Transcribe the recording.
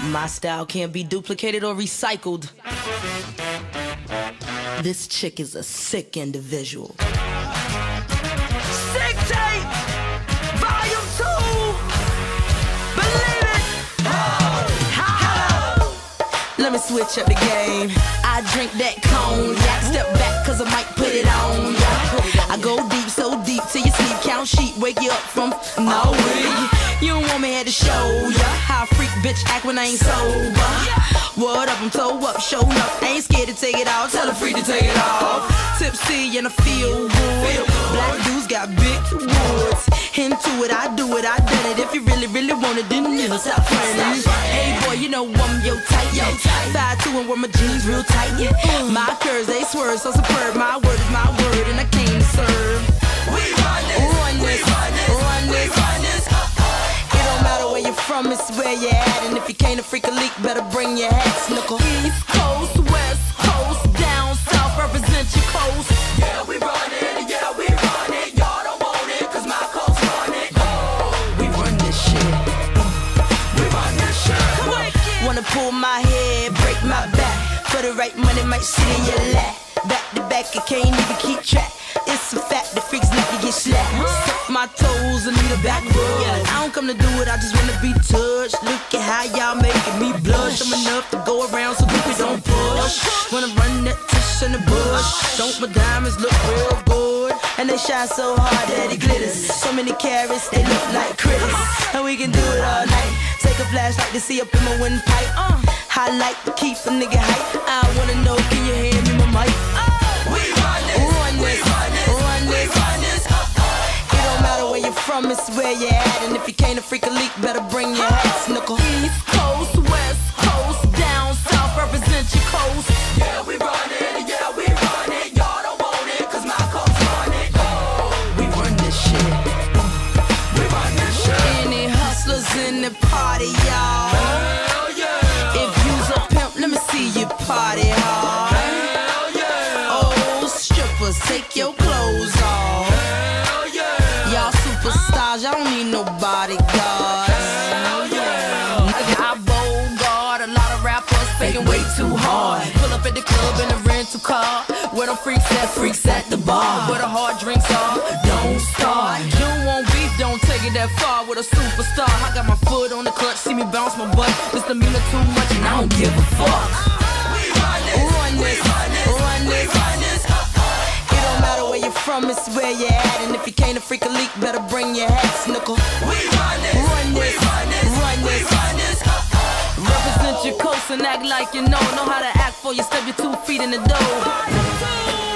My style can't be duplicated or recycled. This chick is a sick individual. Sick Tape, Volume 2. Believe it. Let me switch up the game. I drink that cognac. Step back cause I might put it on ya. I go deep, so deep till you sleep. Count sheep, wake you up from nowhere. You don't want me here to show ya how a freak bitch act when I ain't sober. What up, I'm toe up, show up. Ain't scared to take it off, tell her free to take it off. Tipsy and I feel good. Black dudes got big woods. Into it, I do it, I done it. If you really, really want it, then never stop running. Hey boy, you know I'm your type. 5'2" and wear my jeans real tight. My curves, they swerve, so superb. My word is my word, and I came to serve. We run this, run this, run this, run this. It don't matter where you're from, it's where you're at. And if you can't freak a leak, better bring your hat, snuckle. East Coast, West Coast, down south, represent your coast. Yeah, we run it, yeah, we run it. Y'all don't want it, cause my coast run it. We run this shit. We run this shit. Wanna pull my head, break my back. For the right money, might sit in your lap. Back to back, I can't even keep track. It's a fact, the freaks like to get slapped. Suck my toes and need a back rub. I don't come to do it, I just wanna be touched. Look at how y'all making me blush. I'm enough to go around so people don't push. Wanna run that tush in the bush. Don't my diamonds look real good? And they shine so hard that it glitters. So many carats, they look like critters. And we can do it all night. Take a flashlight to see up in my windpipe. Highlight to keep a nigga hype. I wanna know, can you hear me, my mic? We run this, run this, run this, run this, run this. It don't matter where you're from, it's where you're at. And if you can't freak a leak, better bring your hat, snuckle. East Coast, West Coast, down south, represent your coast. Yeah, we run it, yeah, we run it. Y'all don't want it, cause my coast run it. We run this shit. We run this shit. Any hustlers in the party, y'all? Party hard. Hell yeah. Oh, strippers, take your clothes off. Hell yeah. Y'all superstars, y'all don't need no bodyguards. Hell yeah. I Bogart, a lot of rappers faking way too hard. Pull up at the club in a rental car. Where them freaks at the bar. Where the hard drinks are, don't start. You don't want beef, don't take it that far. With a superstar, I got my foot on the clutch. See me bounce my butt, this demeanor too much and I don't give a fuck. Run this. It don't matter where you're from, it's where you're at. And if you can't freak a leak, better bring your hat, snuckle. We run this, run this, run this, run this. Represent your coast and act like you know how to act for you. Step your 2 feet in the dough.